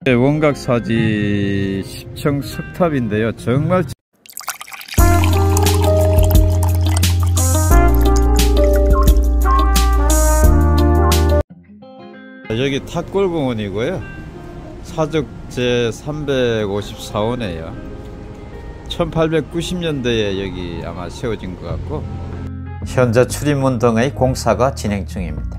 원각사지 10층 석탑인데요. 정말 여기 탑골공원이고요. 사적 제354호네요. 1890년대에 여기 아마 세워진 것 같고 현재 출입문 등의 공사가 진행 중입니다.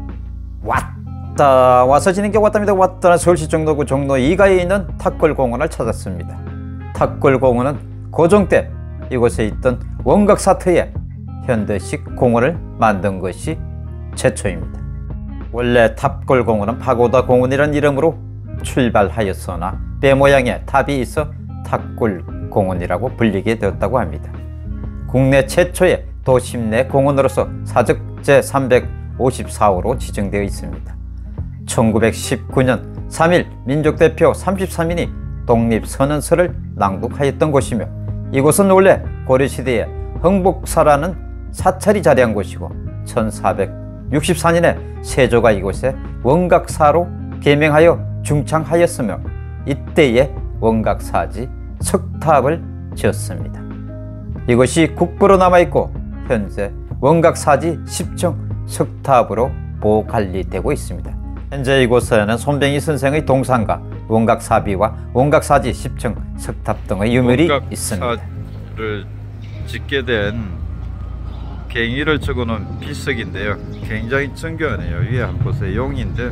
와서 진행게 왔답니다. 왔더라 서울시 종로구 종로 2가에 있는 탑골공원을 찾았습니다. 탑골공원은 고종 때 이곳에 있던 원각사터에 현대식 공원을 만든 것이 최초입니다. 원래 탑골공원은 파고다 공원이라는 이름으로 출발하였으나 배 모양의 탑이 있어 탑골공원이라고 불리게 되었다고 합니다. 국내 최초의 도심 내 공원으로서 사적 제354호로 지정되어 있습니다. 1919년 3.1 민족대표 33인이 독립선언서를 낭독하였던 곳이며 이곳은 원래 고려시대에 흥복사라는 사찰이 자리한 곳이고 1464년에 세조가 이곳에 원각사로 개명하여 중창하였으며 이때에 원각사지 석탑을 지었습니다. 이것이 국보로 남아있고 현재 원각사지 10층 석탑으로 보관리되고 있습니다. 현재 이곳에는 손뱅이 선생의 동상과 원각사비와 원각사지 10층 석탑 등의 유물이 있습니다. 원각사를 짓게 된 갱이를 적어놓은 비석인데요. 굉장히 정교하네요. 위에 한번 보세요. 용인데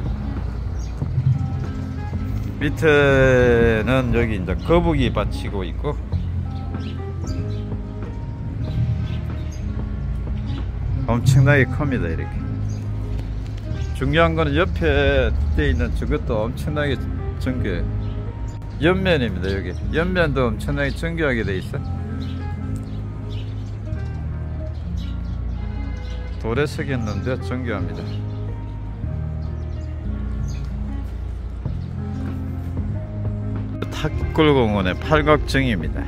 밑에는 여기 이제 거북이 받치고 있고 엄청나게 큽니다. 이렇게 중요한 거는 옆에 돼 있는 저것도 엄청나게 정교해요. 옆면입니다. 여기 옆면도 엄청나게 정교하게 돼 있어. 돌에 새겼는데 정교합니다. 탑골공원의 팔각정입니다.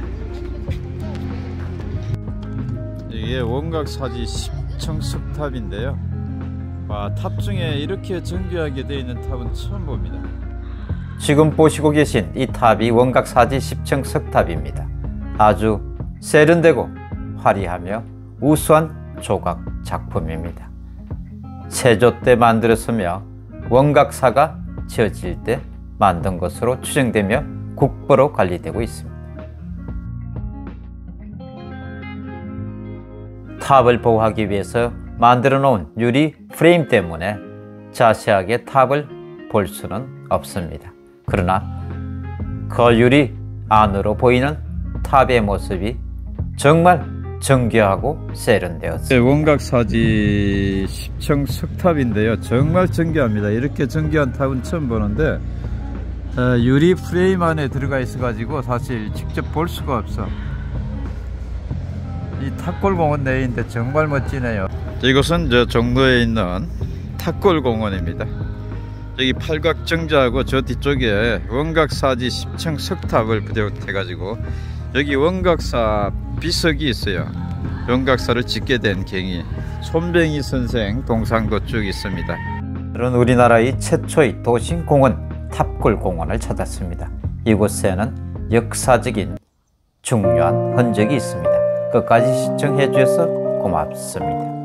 이게 원각사지 10층 석탑인데요. 탑 중에 이렇게 정교하게 되어 있는 탑은 처음 봅니다. 지금 보시고 계신 이 탑이 원각사지 10층 석탑입니다. 아주 세련되고 화려하며 우수한 조각 작품입니다. 세조 때 만들었으며 원각사가 지어질 때 만든 것으로 추정되며 국보로 관리되고 있습니다. 탑을 보호하기 위해서 만들어 놓은 유리 프레임 때문에 자세하게 탑을 볼 수는 없습니다. 그러나 그 유리 안으로 보이는 탑의 모습이 정말 정교하고 세련되었습니다. 원각사지 10층 석탑인데요. 정말 정교합니다. 이렇게 정교한 탑은 처음 보는데 유리 프레임 안에 들어가 있어 가지고 사실 직접 볼 수가 없어. 이 탑골공원 내인데 정말 멋지네요. 이곳은 저 종로에 있는 탑골공원입니다. 여기 팔각정자하고 저 뒤쪽에 원각사지 10층 석탑을 비롯해 가지고 여기 원각사 비석이 있어요. 원각사를 짓게 된 갱이 손뱅이 선생 동상도 쭉 있습니다. 오늘은 우리나라의 최초의 도심공원 탑골공원을 찾았습니다. 이곳에는 역사적인 중요한 흔적이 있습니다. 끝까지 시청해 주셔서 고맙습니다.